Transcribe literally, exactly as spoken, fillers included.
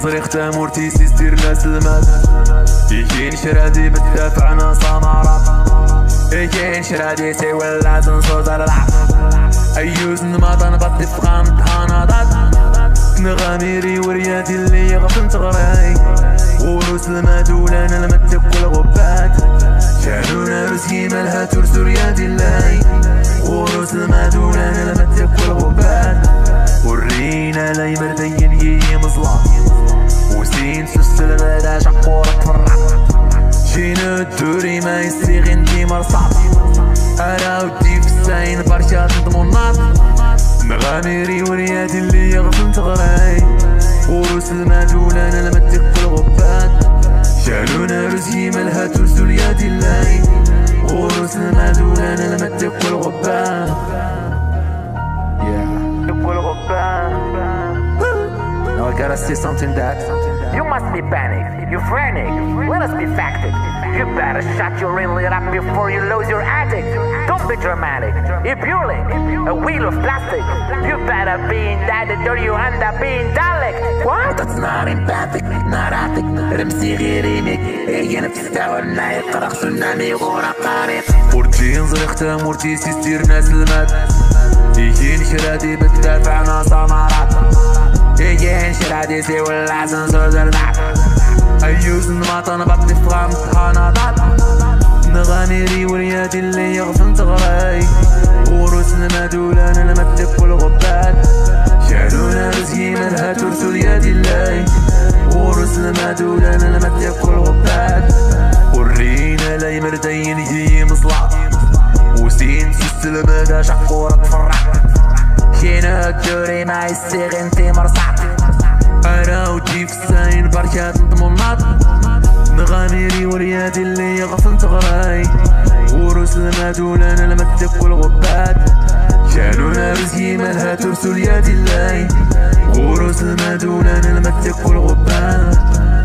صريخ مورتيسي ستير ناس المات. يجين شرادي بالدافع عنا سمارات. يجين شرادي سي ولا تنصوص على العب. أيوز نماطن بطي فغام تهانادات. نغاميري وريادي اللي يغفن تغراي. وروس المات ولانا المتك والغبات. شانونا رزقي مالها ترسو ريادي اللاي. وروس المات ولانا المتك والغبات. ورينا لا يمردين يي مظلام. وسين سلسل مادا شقورة تفرع. شينو الدوري ما يسيغ انتي مرصعب. انا ودي في الساين برشات نضمونات. نغاميري وريادي اللي يغفن تغراي. وروس المات ولانا المتك والغبات. شالونا رزقي مالها ترسو ريادي اللاي. وروس المات ولانا المتك والغبات. Now I gotta say something that You must be panicked, you frantic, let us be facted. You better shut your inlet up before you lose your addict. Don't be dramatic, you're purely a wheel of plastic. You better be indicted or you end up being Dalek. What? That's not empathic, not ethic. رمسي غيري ميك هي نفسي تاولنا يقرق سنامي غورا قارب. ورجين زريختها مورتيسي ستير ناس المات. يجين شرادي بالدافع عنا سمارات. يجين شرادي سي ولا سنسوز البعض. أيوز نماطن بطي فغام تهانادات. نغاميري وريادي اللي يغفن تغراي. وروس المات ولانا المتك والغبات. شالونا رزقي مالها ترسو ريادي اللاي. وروس المات ولانا المتك والغبات. ورينا لا يمردين يجي مصلات. وسين سلسل مادا شقورة تفرع. شينو الدوري ما يسيغ انتي مرصع. انا ودي في الساين بركات نضمونات. نغاميري وريادي اللي يغفن تغراي. وروس المات ولانا المتك والغبات. شالونا رزقي مالها ترسو ريادي اللاي. وروس المات ولانا المتك والغبات.